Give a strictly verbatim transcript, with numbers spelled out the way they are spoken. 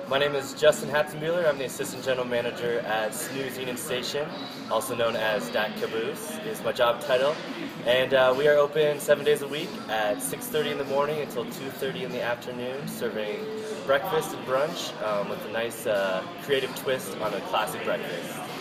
My name is Justin Hatzenbuhler. I'm the Assistant General Manager at Snooze Unionstation, also known as Dat Caboose, is my job title. And uh, we are open seven days a week at six thirty in the morning until two thirty in the afternoon, serving breakfast and brunch um, with a nice uh, creative twist on a classic breakfast.